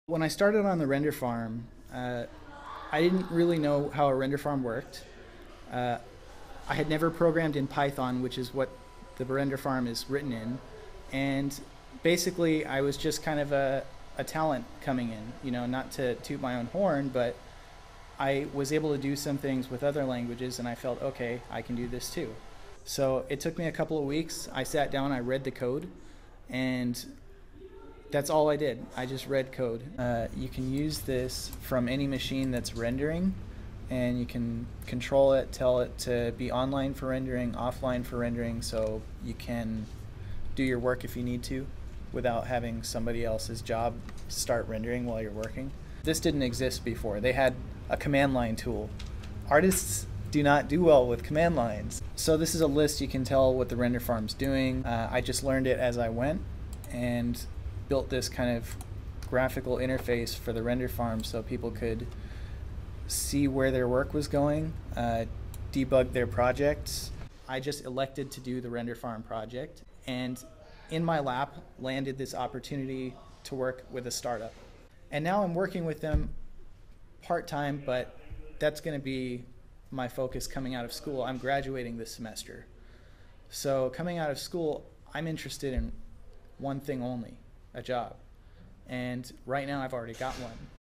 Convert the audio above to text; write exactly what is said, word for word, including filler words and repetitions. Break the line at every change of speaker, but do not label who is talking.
When I started on the render farm, uh, I didn't really know how a render farm worked. Uh, I had never programmed in Python, which is what the render farm is written in, and basically I was just kind of a, a talent coming in, you know, not to toot my own horn, but I was able to do some things with other languages and I felt, okay, I can do this too. So it took me a couple of weeks. I sat down, I read the code, and that's all I did. I just read code. Uh, you can use this from any machine that's rendering, and you can control it, tell it to be online for rendering, offline for rendering, so you can do your work if you need to without having somebody else's job start rendering while you're working. This didn't exist before. They had a command line tool. Artists do not do well with command lines. So this is a list. You can tell what the render farm's doing. Uh, I just learned it as I went and built this kind of graphical interface for the render farm so people could see where their work was going, uh, debug their projects. I just elected to do the render farm project, and in my lap landed this opportunity to work with a startup. And now I'm working with them part-time, but that's going to be my focus coming out of school. I'm graduating this semester. So coming out of school, I'm interested in one thing only: a job. And right now I've already got one.